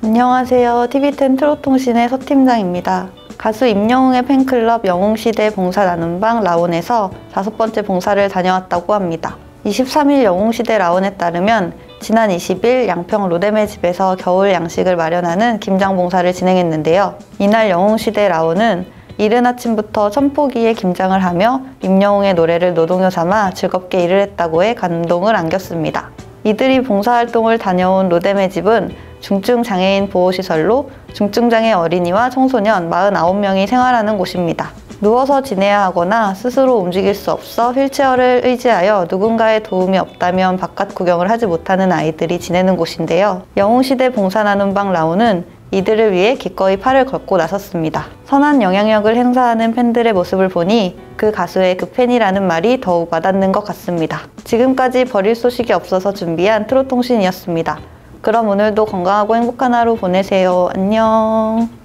안녕하세요. TV10 트롯통신의 서팀장입니다. 가수 임영웅의 팬클럽 영웅시대 봉사 나눔방 라온에서 5번째 봉사를 다녀왔다고 합니다. 23일 영웅시대 라온에 따르면 지난 20일 양평 로뎀의 집에서 겨울 양식을 마련하는 김장 봉사를 진행했는데요. 이날 영웅시대 라온은 이른 아침부터 천포기에 김장을 하며 임영웅의 노래를 노동요 삼아 즐겁게 일을 했다고 해 감동을 안겼습니다. 이들이 봉사활동을 다녀온 로뎀의 집은 중증장애인 보호시설로 중증장애 어린이와 청소년 49명이 생활하는 곳입니다. 누워서 지내야 하거나 스스로 움직일 수 없어 휠체어를 의지하여 누군가의 도움이 없다면 바깥 구경을 하지 못하는 아이들이 지내는 곳인데요. 영웅시대 봉사나눔방 라온은 이들을 위해 기꺼이 팔을 걷고 나섰습니다. 선한 영향력을 행사하는 팬들의 모습을 보니 그 가수의 그 팬이라는 말이 더욱 와닿는 것 같습니다. 지금까지 버릴 소식이 없어서 준비한 트롯통신이었습니다. 그럼 오늘도 건강하고 행복한 하루 보내세요. 안녕.